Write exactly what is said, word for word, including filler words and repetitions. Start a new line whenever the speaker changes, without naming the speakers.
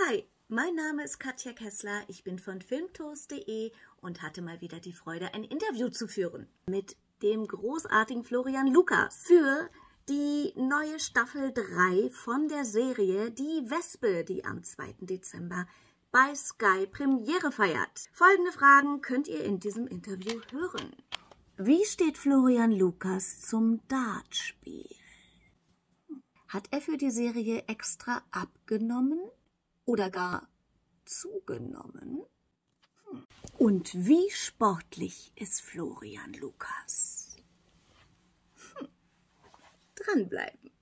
Hi, mein Name ist Katja Kessler, ich bin von filmtoast punkt de und hatte mal wieder die Freude, ein Interview zu führen mit dem großartigen Florian Lucas für die neue Staffel drei von der Serie Die Wespe, die am zweiten Dezember bei Sky Premiere feiert. Folgende Fragen könnt ihr in diesem Interview hören. Wie steht Florian Lucas zum Dartspiel? Hat er für die Serie extra abgenommen oder gar zugenommen? Und wie sportlich ist Florian Lucas? Hm. Dranbleiben.